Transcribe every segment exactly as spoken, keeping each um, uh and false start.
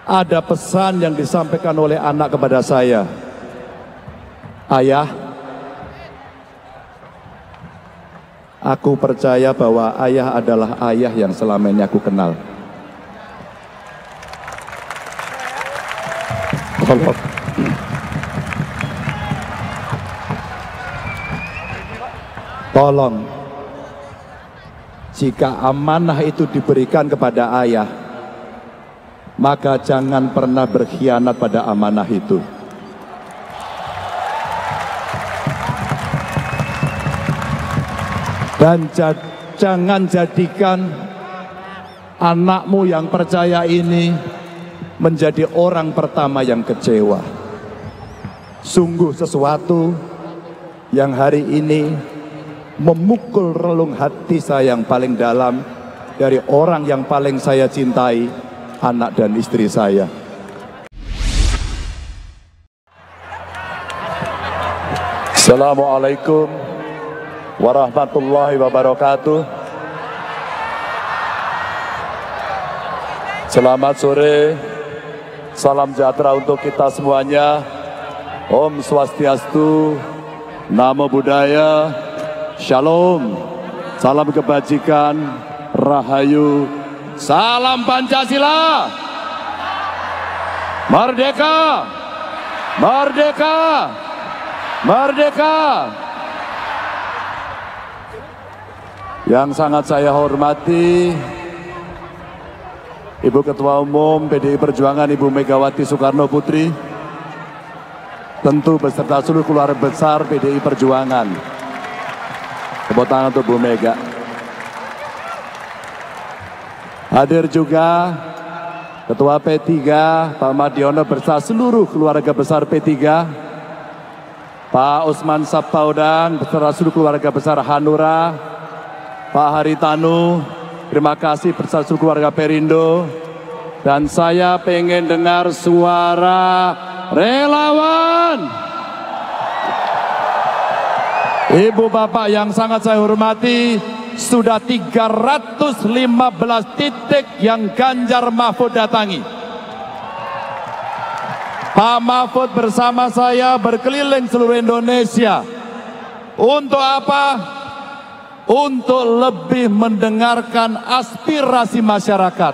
ada pesan yang disampaikan oleh anak kepada saya. Ayah, aku percaya bahwa ayah adalah ayah yang selama ini aku kenal. Tolong. Tolong, jika amanah itu diberikan kepada ayah, maka jangan pernah berkhianat pada amanah itu. Dan jad, jangan jadikan anakmu yang percaya ini menjadi orang pertama yang kecewa. Sungguh sesuatu yang hari ini memukul relung hati saya yang paling dalam dari orang yang paling saya cintai, anak dan istri saya. Assalamualaikum warahmatullahi wabarakatuh. Selamat sore, salam sejahtera untuk kita semuanya. Om Swastiastu, Namo Buddhaya, Shalom, salam kebajikan, Rahayu, salam Pancasila, Merdeka, Merdeka, Merdeka. Yang sangat saya hormati Ibu Ketua Umum P D I Perjuangan Ibu Megawati Soekarno Putri, tentu beserta seluruh keluarga besar P D I Perjuangan. Tepuk tangan untuk Bu Mega. Hadir juga Ketua P tiga Pak Mardiono beserta seluruh keluarga besar P tiga, Pak Usman Sabtaudang beserta seluruh keluarga besar Hanura, Pak Haritanu, terima kasih beserta seluruh keluarga Perindo. Dan saya pengen dengar suara relawan. Ibu bapak yang sangat saya hormati, sudah tiga ratus lima belas titik yang Ganjar Mahfud datangi. Pak Mahfud bersama saya berkeliling seluruh Indonesia. Untuk apa? Untuk lebih mendengarkan aspirasi masyarakat.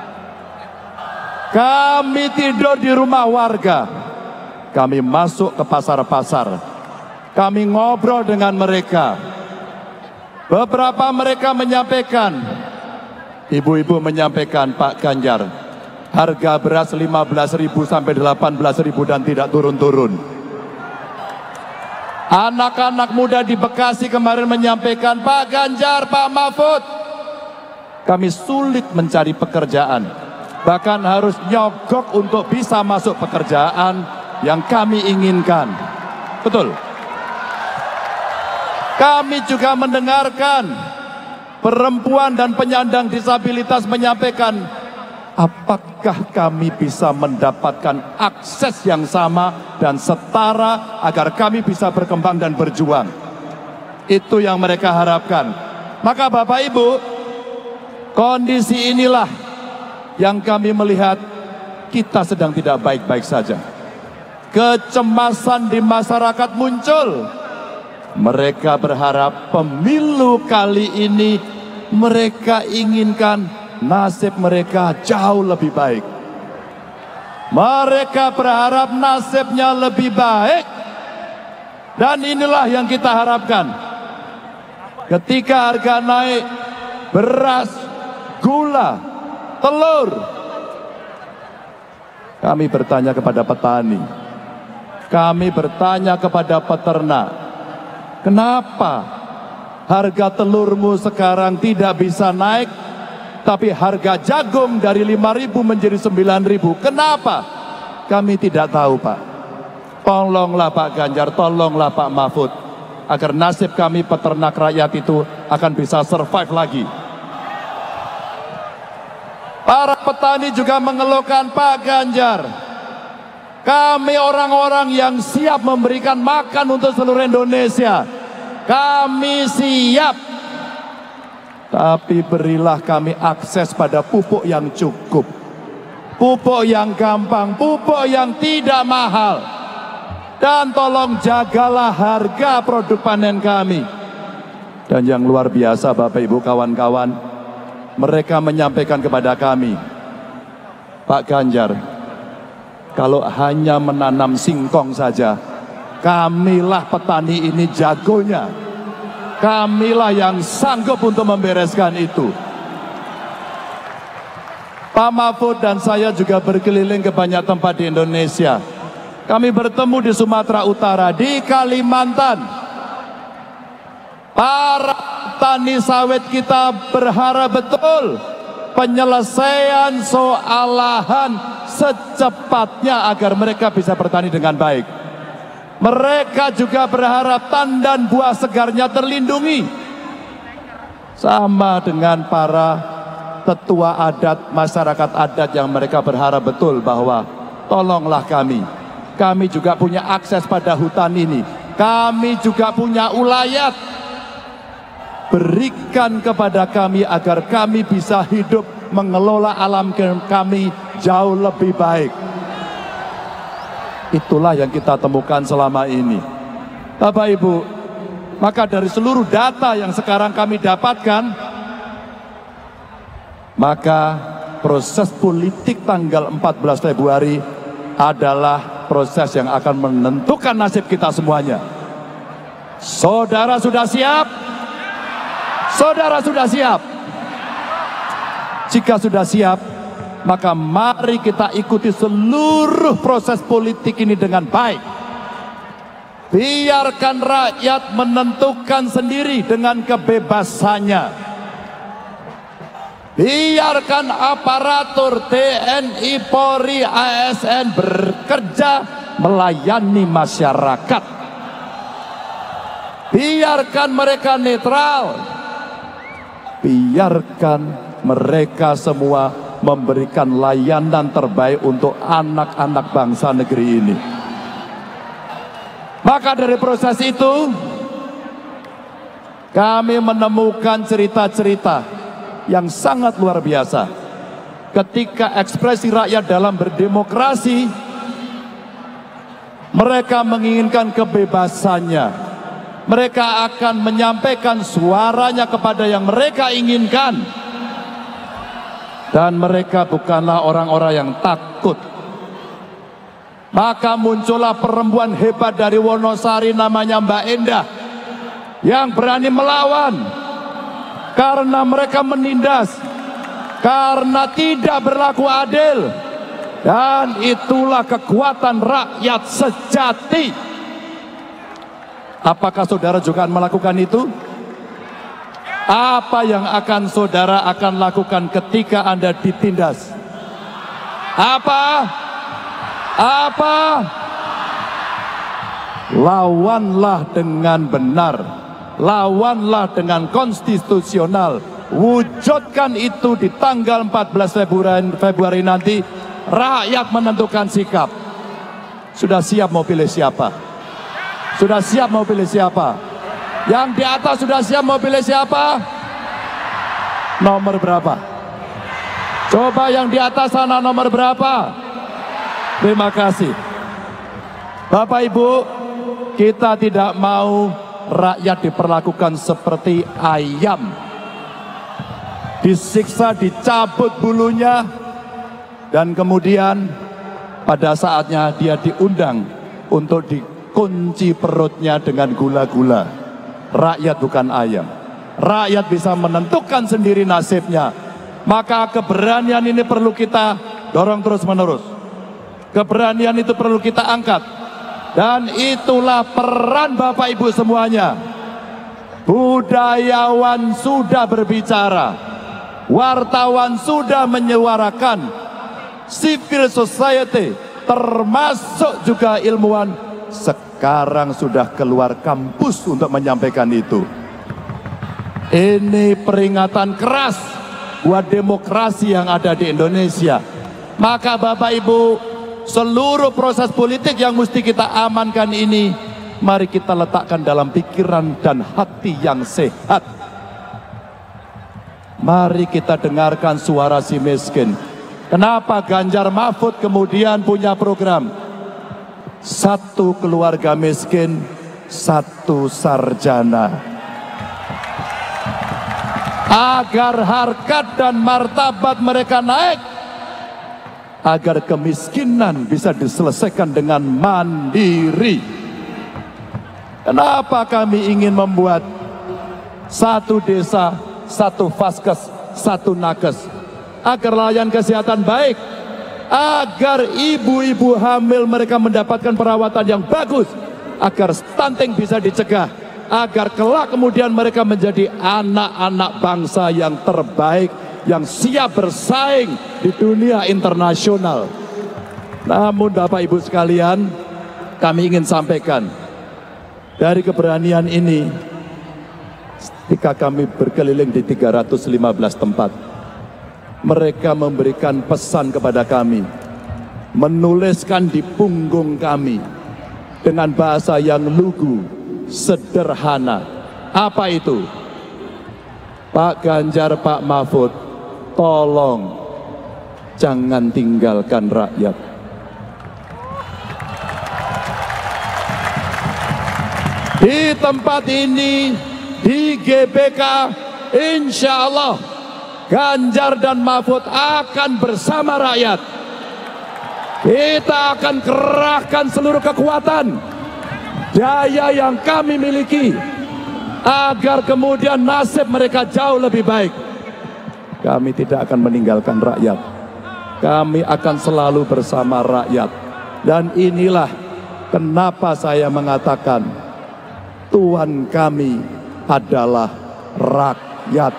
Kami tidur di rumah warga, kami masuk ke pasar-pasar, kami ngobrol dengan mereka. Beberapa mereka menyampaikan, ibu-ibu menyampaikan, Pak Ganjar, harga beras lima belas ribu sampai delapan belas ribu dan tidak turun-turun. Anak-anak muda di Bekasi kemarin menyampaikan, Pak Ganjar, Pak Mahfud, kami sulit mencari pekerjaan, bahkan harus nyogok untuk bisa masuk pekerjaan yang kami inginkan. Betul. Kami juga mendengarkan perempuan dan penyandang disabilitas menyampaikan, apakah kami bisa mendapatkan akses yang sama dan setara agar kami bisa berkembang dan berjuang. Itu yang mereka harapkan. Maka Bapak Ibu, kondisi inilah yang kami melihat kita sedang tidak baik-baik saja. Kecemasan di masyarakat muncul. Mereka berharap pemilu kali ini mereka inginkan nasib mereka jauh lebih baik. Mereka berharap nasibnya lebih baik. Dan inilah yang kita harapkan. Ketika harga naik, beras, gula, telur, kami bertanya kepada petani, kami bertanya kepada peternak, kenapa harga telurmu sekarang tidak bisa naik, tapi harga jagung dari lima ribu menjadi sembilan ribu? Kenapa? Kami tidak tahu, Pak. Tolonglah Pak Ganjar, tolonglah Pak Mahfud, agar nasib kami peternak rakyat itu akan bisa survive lagi. Para petani juga mengeluhkan, Pak Ganjar, kami orang-orang yang siap memberikan makan untuk seluruh Indonesia. Kami siap. Tapi berilah kami akses pada pupuk yang cukup. pupuk yang gampang, pupuk yang tidak mahal. Dan tolong jagalah harga produk panen kami. Dan yang luar biasa Bapak Ibu kawan-kawan, mereka menyampaikan kepada kami, Pak Ganjar, kalau hanya menanam singkong saja, kamilah petani ini jagonya. Kamilah yang sanggup untuk membereskan itu. Pak Mahfud dan saya juga berkeliling ke banyak tempat di Indonesia. Kami bertemu di Sumatera Utara, di Kalimantan. Para petani sawit kita berharap betul penyelesaian soal lahan secepatnya agar mereka bisa bertani dengan baik. Mereka juga berharap tandan buah segarnya terlindungi. Sama dengan para tetua adat, masyarakat adat yang mereka berharap betul bahwa tolonglah kami. Kami juga punya akses pada hutan ini. Kami juga punya ulayat. Berikan kepada kami agar kami bisa hidup mengelola alam kami jauh lebih baik. Itulah yang kita temukan selama ini. Bapak Ibu, maka dari seluruh data yang sekarang kami dapatkan, maka proses politik tanggal empat belas Februari adalah proses yang akan menentukan nasib kita semuanya. Saudara sudah siap? Saudara sudah siap? Jika sudah siap, maka mari kita ikuti seluruh proses politik ini dengan baik. Biarkan rakyat menentukan sendiri dengan kebebasannya. Biarkan aparatur T N I, Polri, A S N bekerja melayani masyarakat. Biarkan mereka netral. Biarkan mereka semua memberikan layanan terbaik untuk anak-anak bangsa negeri ini. Maka dari proses itu, kami menemukan cerita-cerita yang sangat luar biasa. Ketika ekspresi rakyat dalam berdemokrasi, mereka menginginkan kebebasannya. Mereka akan menyampaikan suaranya kepada yang mereka inginkan. Dan mereka bukanlah orang-orang yang takut. Maka muncullah perempuan hebat dari Wonosari namanya Mbak Endah, yang berani melawan karena mereka menindas, karena tidak berlaku adil. Dan itulah kekuatan rakyat sejati. Apakah saudara juga melakukan itu? Apa yang akan saudara akan lakukan ketika Anda ditindas? Apa? Apa? Lawanlah dengan benar. Lawanlah dengan konstitusional. Wujudkan itu di tanggal empat belas Februari nanti. Rakyat menentukan sikap. Sudah siap mau pilih siapa? Sudah siap mau pilih siapa? Yang di atas sudah siap mau pilih siapa? Nomor berapa? Coba yang di atas sana nomor berapa? Terima kasih. Bapak Ibu, kita tidak mau rakyat diperlakukan seperti ayam. Disiksa, dicabut bulunya, dan kemudian pada saatnya dia diundang untuk dikunci perutnya dengan gula-gula. Rakyat bukan ayam. Rakyat bisa menentukan sendiri nasibnya. Maka keberanian ini perlu kita dorong terus-menerus. Keberanian itu perlu kita angkat. Dan itulah peran Bapak Ibu semuanya. Budayawan sudah berbicara. Wartawan sudah menyuarakan. Civil society termasuk juga ilmuwan sekarang sudah keluar kampus untuk menyampaikan itu. Ini peringatan keras buat demokrasi yang ada di Indonesia. Maka Bapak Ibu, seluruh proses politik yang mesti kita amankan ini, mari kita letakkan dalam pikiran dan hati yang sehat. Mari kita dengarkan suara si miskin. Kenapa Ganjar Mahfud kemudian punya program satu keluarga miskin, satu sarjana, agar harkat dan martabat mereka naik, agar kemiskinan bisa diselesaikan dengan mandiri. Kenapa kami ingin membuat satu desa, satu vaskes, satu nakes, agar layanan kesehatan baik, agar ibu-ibu hamil mereka mendapatkan perawatan yang bagus, agar stunting bisa dicegah, agar kelak kemudian mereka menjadi anak-anak bangsa yang terbaik, yang siap bersaing di dunia internasional. Namun Bapak Ibu sekalian, kami ingin sampaikan, dari keberanian ini, ketika kami berkeliling di tiga ratus lima belas tempat, mereka memberikan pesan kepada kami, menuliskan di punggung kami dengan bahasa yang lugu, sederhana. Apa itu? Pak Ganjar, Pak Mahfud, tolong jangan tinggalkan rakyat. Di tempat ini, di G B K, insya Allah Ganjar dan Mahfud akan bersama rakyat. Kita akan kerahkan seluruh kekuatan, daya yang kami miliki, agar kemudian nasib mereka jauh lebih baik. Kami tidak akan meninggalkan rakyat. Kami akan selalu bersama rakyat. Dan inilah kenapa saya mengatakan, Tuhan kami adalah rakyat.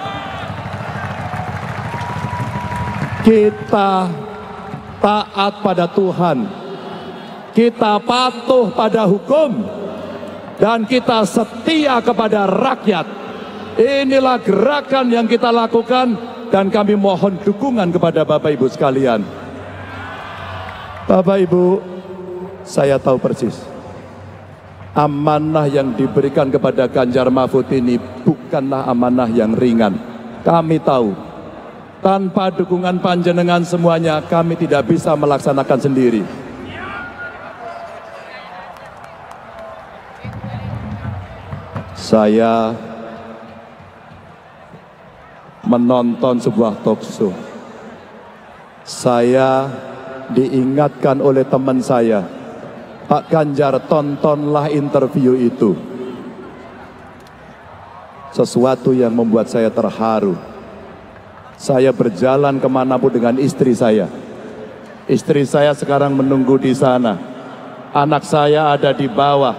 Kita taat pada Tuhan, kita patuh pada hukum, dan kita setia kepada rakyat. Inilah gerakan yang kita lakukan, dan kami mohon dukungan kepada Bapak Ibu sekalian. Bapak Ibu, saya tahu persis, amanah yang diberikan kepada Ganjar Mahfud ini bukanlah amanah yang ringan. Kami tahu, tanpa dukungan panjenengan semuanya, kami tidak bisa melaksanakan sendiri. Saya menonton sebuah talk show. Saya diingatkan oleh teman saya, Pak Ganjar, tontonlah interview itu. Sesuatu yang membuat saya terharu. Saya berjalan kemanapun dengan istri saya. Istri saya sekarang menunggu di sana. Anak saya ada di bawah.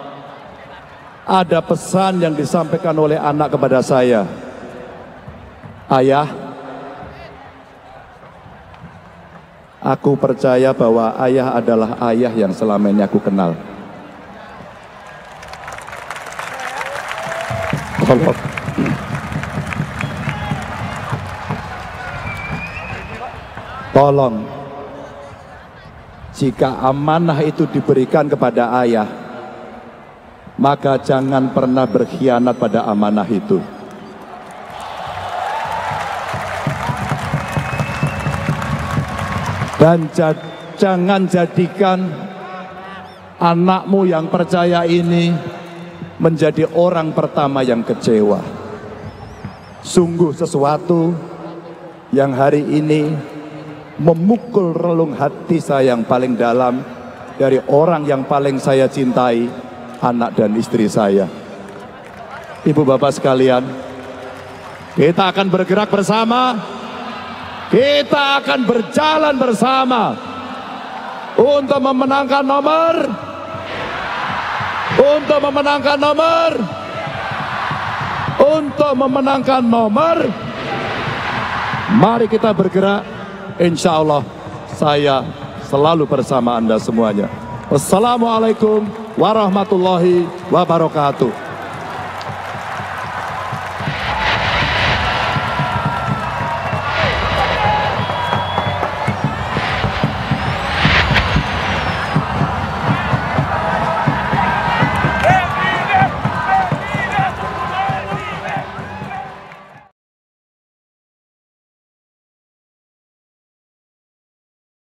Ada pesan yang disampaikan oleh anak kepada saya. Ayah, aku percaya bahwa ayah adalah ayah yang selama ini aku kenal. Tolong, jika amanah itu diberikan kepada ayah, maka jangan pernah berkhianat pada amanah itu. Dan jangan jadikan anakmu yang percaya ini menjadi orang pertama yang kecewa. Sungguh sesuatu yang hari ini memukul relung hati saya yang paling dalam, dari orang yang paling saya cintai, anak dan istri saya. Ibu bapak sekalian, kita akan bergerak bersama. Kita akan berjalan bersama untuk memenangkan nomor, untuk memenangkan nomor, untuk memenangkan nomor. Mari kita bergerak. Insya Allah saya selalu bersama Anda semuanya. Wassalamualaikum warahmatullahi wabarakatuh.